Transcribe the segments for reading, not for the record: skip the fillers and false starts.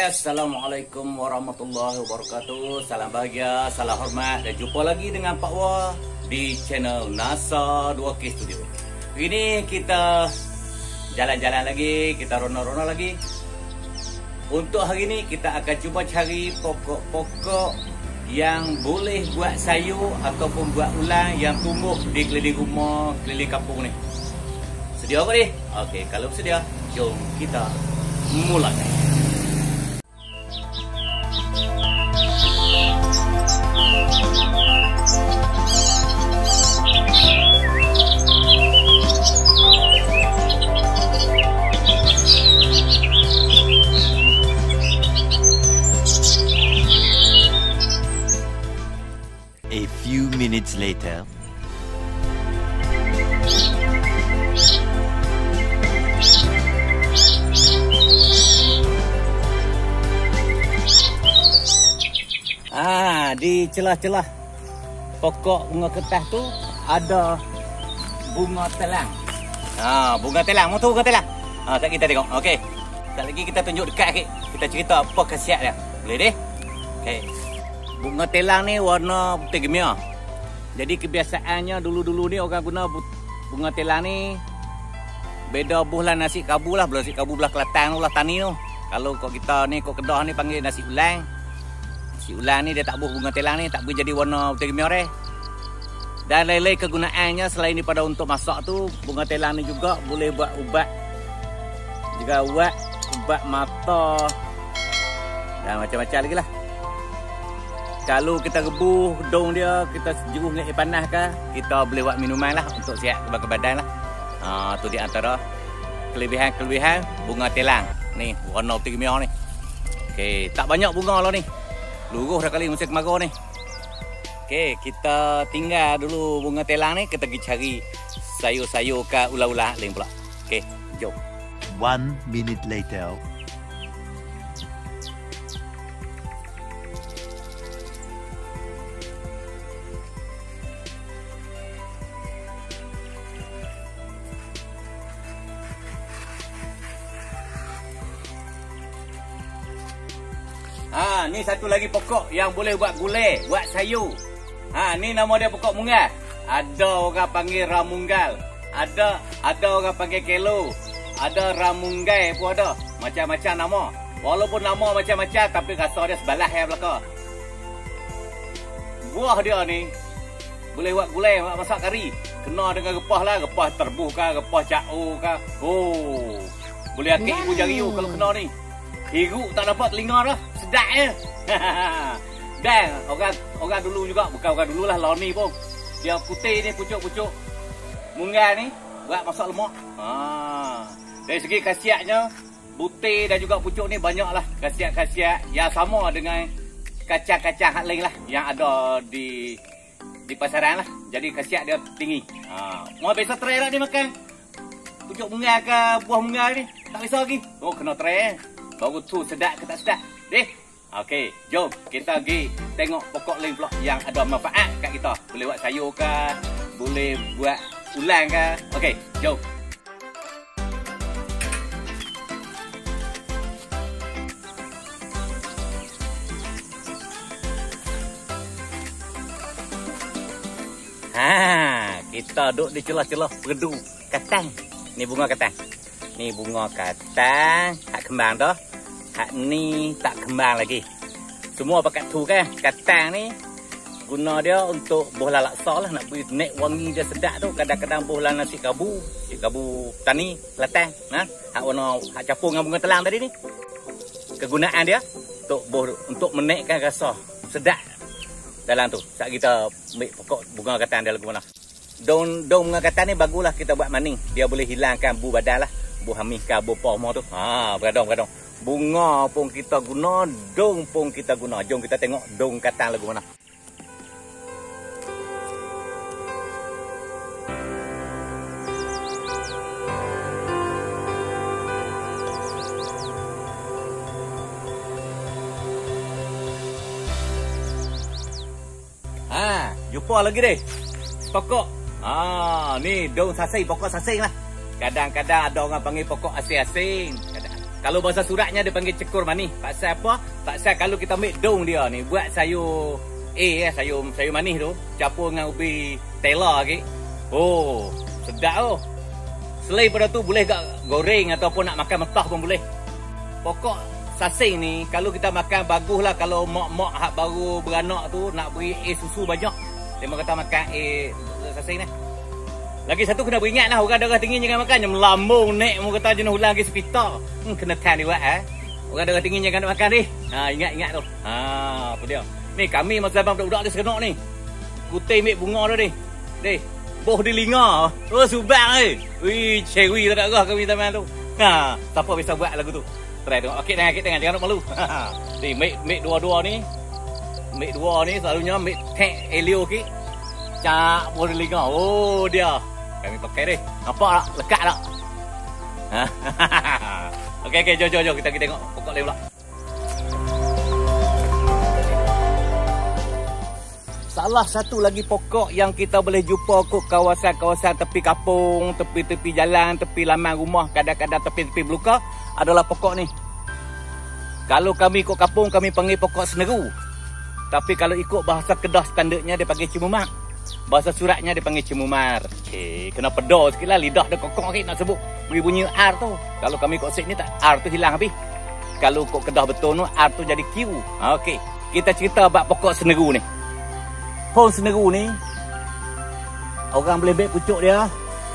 Assalamualaikum warahmatullahi wabarakatuh. Salam bahagia, salam hormat, dan jumpa lagi dengan Pak Wah di channel NASA 2K Studio. Ini kita jalan-jalan lagi, kita rona-rona lagi. Untuk hari ini kita akan cuba cari pokok-pokok yang boleh buat sayur ataupun buat ulang yang tumbuh di keliling rumah, keliling kampung ni. Sedia apa ni? Okey, kalau bersedia, jom kita mulai. A few minutes later. Di celah-celah pokok bunga kertas tu ada bunga telang. Bunga telang. Mau tahu bunga telang? Tak kita tengok. Okey. Tak lagi kita tunjuk dekat sikit. Kita cerita apa khasiat dia. Boleh deh? Okey. Bunga telang ni warna putih gemia. Jadi kebiasaannya dulu-dulu ni orang guna bunga telang ni beda buah nasi kabu lah. Nasi kabu belah Kelantan tu lah tani tu. Kalau kau kita ni kau Kedah ni panggil nasi ulang. Nasi ulang ni dia tak buah bunga telang ni tak boleh jadi warna putih gemia dah. Dan lain-lain kegunaannya selain daripada untuk masak tu, bunga telang ni juga boleh buat ubat. Juga buat ubat mata dan macam-macam lagi lah. Kalau kita rebuh daun dia, kita jeruh dengan air panas ke, kita boleh buat minuman lah untuk sihat ke badan lah. Tu di antara kelebihan-kelebihan bunga telang. Ni warna putih gemia ni. Okey, tak banyak bunga lah ni. Luruh dah kali musim kemarau ni. Okey, kita tinggal dulu bunga telang ni, kita pergi cari sayur-sayur ke ulang-ulang lain pula. Okey, jom. 1 minute later. Ni satu lagi pokok yang boleh buat gulai, buat sayur. Ni nama dia pokok munggal. Ada orang panggil ramunggal. Ada orang panggil kelo. Ada ramunggai pun ada. Macam-macam nama. Walaupun nama macam-macam tapi rasa dia sebalah ya belaka. Buah dia ni boleh buat gulai, buat masak kari. Kena dengan repah lah, repah terbuh ke, repah cau ke. Boleh akik ibu jari you kalau kena ni. Hirup tak dapat telinga dah. Sedap je. Dan orang dulu juga, bukan orang dulu lah, lawan ni pun. Dia putih ni, pucuk-pucuk munggal ni buat masak lemak. Dari segi khasiatnya, putih dan juga pucuk ni banyaklah khasiat-khasiat yang sama dengan kacang-kacang hak lain lah yang ada di pasaran lah. Jadi khasiat dia tinggi. Mau biasa try lah ni makan pucuk munggal ke buah munggal ni. Tak biasa lagi. Kena try baru tu sedap ke tak sedap. Okey, jom kita pergi tengok pokok lain pula yang ada manfaat kat kita. Boleh buat sayur ke, boleh buat ulang ke. Okey, jom. Kita duduk di celah-celah perdu katang. Ni bunga katang. Ni bunga katang, hak kembang dah. Hak ni tak kembang lagi. Semua pakai tu kan. Katang ni guna dia untuk bohlah laksa lah. Nak beri nek wangi dia sedap tu. Kadang-kadang bohlah nasi kabu. Nasi kabu tani, Kelantan. Hak warna, hak campur dengan bunga telang tadi ni. Kegunaan dia untuk menaikkan rasa sedap dalam tu. Saat kita ambil pokok bunga katang dia lagu mana. Daun bunga katang ni baguslah kita buat maning. Dia boleh hilangkan bu badan lah. Bu hamil ke, bu pohmo tu. Beradong. Bunga pun kita guna, daun pun kita guna. Jom kita tengok daun katang lagu mana. Jumpa lagi deh. Pokok. Ni daun sasing, pokok sasing lah. Kadang-kadang ada orang panggil pokok asing-asing. Kalau bahasa suratnya dia panggil cekur manis. Pasal apa? Pasal kalau kita ambil daun dia ni buat sayur sayur manis tu, campur dengan ubi tela lagi. Oh, sedap oh. Selain pada tu boleh gak goreng ataupun nak makan mentah pun boleh. Pokok sasing ni kalau kita makan baguslah kalau mak-mak hak baru beranak tu nak beri susu banyak. Dia kata makan sasing ni. Lagi satu kena beringat lah orang darah tinggi jangan makan. Jangan melambung naik mu kata jenuh ulang ke hospital. Kena tahan dia buat Orang darah tinggi jangan nak makan ni. Ingat tu. Apa dia. Ni kami masa abang budak-budak dia seronok ni. Putih ambil bunga dah ni. Deh. Boh di linga. Oh subang ni. Wih, cherry tak ada kami teman tu. Siapa bisa buat lagu tu? Try tengok. Okey tengok jangan nak malu. Ni make dua-dua ni. Make dua ni selalunya make tek Elio ki. Cak boh di linga. Oh dia. Kami pakai deh. Nampak tak? Lekat tak? Okey, jom kita tengok pokok lain pula. Salah satu lagi pokok yang kita boleh jumpa kat kawasan-kawasan tepi kampung, tepi-tepi jalan, tepi laman rumah, kadang-kadang tepi-tepi belukar adalah pokok ni. Kalau kami ikut kampung, kami panggil pokok seneru. Tapi kalau ikut bahasa Kedah standardnya dia panggil cemumak. Bahasa suratnya dia panggil cemumar. Kena pedar sikit lah. Lidah dia kokok sikit nak sebut. Beri bunyi R tu. Kalau kami ikut set ni tak, R tu hilang habis. Kalau ikut Kedah betul tu, R tu jadi Q. Okey. Kita cerita bab pokok seneru ni. Pohon seneru ni, orang boleh ambil pucuk dia.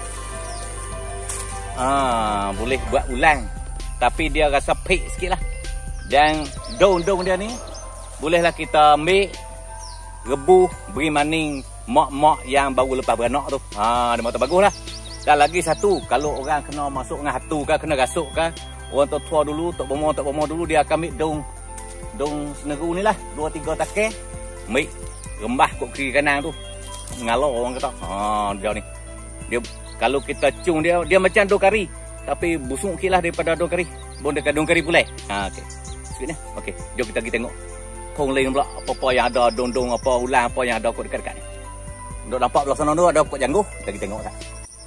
Boleh buat ulang. Tapi dia rasa pahit sikit lah. Dan daun-daun dia ni, bolehlah kita ambil, rebuh, beri maning mak-mak yang baru lepas beranak tu. Dia mata bagus lah. Dan lagi satu, kalau orang kena masuk dengan hatu kan, kena rasuk kan, orang tua dulu, tok bomoh dulu, dia akan ambil daun seneru ni lah. 2-3 takai. Ambil, rembah kat kiri kanan tu. Mengalar orang kata. Dia ni. Dia, kalau kita cung dia macam daun kari. Tapi busuk sikit lah daripada daun kari. Bon dekat daun kari pulai. Okey. Sikit ni. Okey, jom kita pergi tengok. Pohon lain pula. Apa-apa yang ada daun-daun, apa ulang, apa yang ada kat dekat-dekat ni. Duk nampak belah sana tu ada pokok janggut. Kita pergi tengok tak.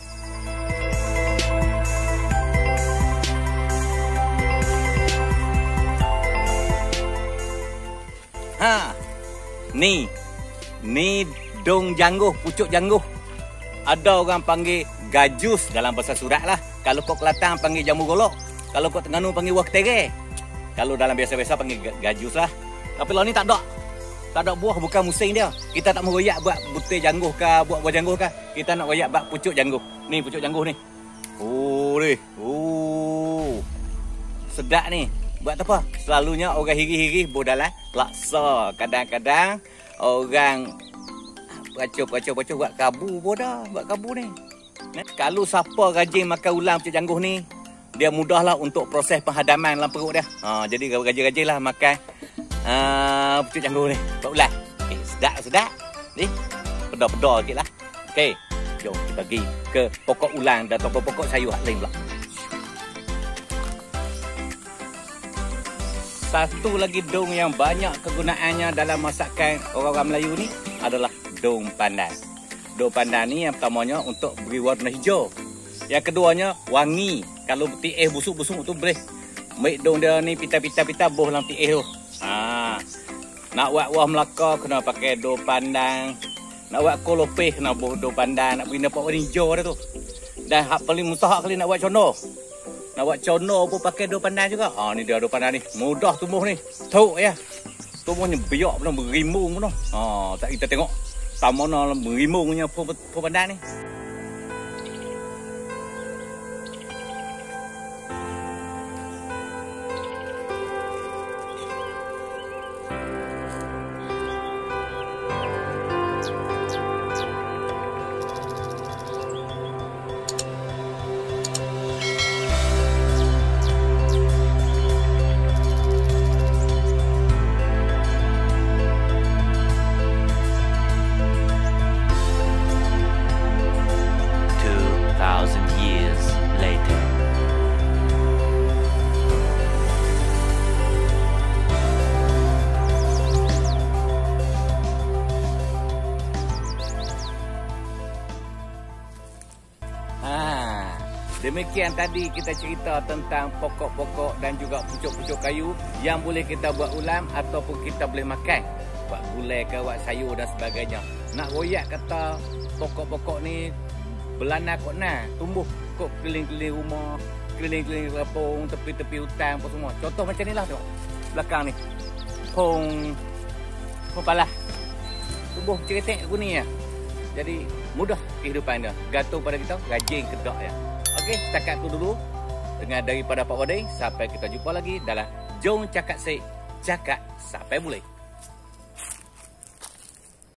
Ni daun janggut, pucuk janggut. Ada orang panggil gajus dalam bahasa surat lah. Kalau kau Kelantan panggil jambu golok. Kalau kau Terengganu panggil wak tere. Kalau dalam biasa-biasa panggil gajus lah. Tapi lah ni tak ada. Tak ada buah, bukan musim dia. Kita tak mau royak buat butir janggut ke, buat buah janggut ke. Kita nak royak buat pucuk janggut. Ni pucuk janggut ni. Ni. Sedap ni. Buat apa? Selalunya orang hiri-hiri bodalah laksa. Kadang-kadang orang peracur buat kabu boda, buat kabu ni. Kalau siapa rajin makan ulang pucuk janggut ni, dia mudahlah untuk proses penghadaman dalam perut dia. Jadi rajin-rajinlah makan pucuk janggut ni. Buat ulang. Sedap. Ni. Pedar-pedar sikit lah. Okey. Jom kita pergi ke pokok ulang dan pokok sayur lain pula. Satu lagi daun yang banyak kegunaannya dalam masakan orang-orang Melayu ni adalah daun pandan. Daun pandan ni yang pertamanya untuk beri warna hijau. Yang keduanya wangi. Kalau tiih busuk-busuk tu boleh. Ambil daun dia ni pita-pita boh dalam tiih tu. Nak buat wah Melaka kena pakai daun pandan. Nak buat kolopeh kena boh daun pandan. Nak beri nampak warna hijau dia tu. Dan hak paling mustahak kali nak buat condor. Nak buat condor pun pakai daun pandan juga. Ni dia daun pandan ni. Mudah tumbuh ni. Teruk ya. Tumbuhnya biak pun, berimbung pun. Tak kita tengok. Tamana berimbungnya pohon pandan ni. Demikian tadi kita cerita tentang pokok-pokok dan juga pucuk-pucuk kayu yang boleh kita buat ulam ataupun kita boleh makan. Buat gulai ke, buat sayur dan sebagainya. Nak royak kata pokok-pokok ni belana kot nah, tumbuh kot keliling-keliling rumah, keliling-keliling kampung, tepi-tepi hutan apa semua. Contoh macam ni lah tengok. Belakang ni. Pong palah. Tumbuh ceretek kuning ya. Jadi mudah kehidupan dia. Gantung pada kita, rajin kedak ya. Okey, setakat tu dulu dengan daripada Pak Wadai. Sampai kita jumpa lagi dalam Jom Cakap Sik, cakap sampai mulai.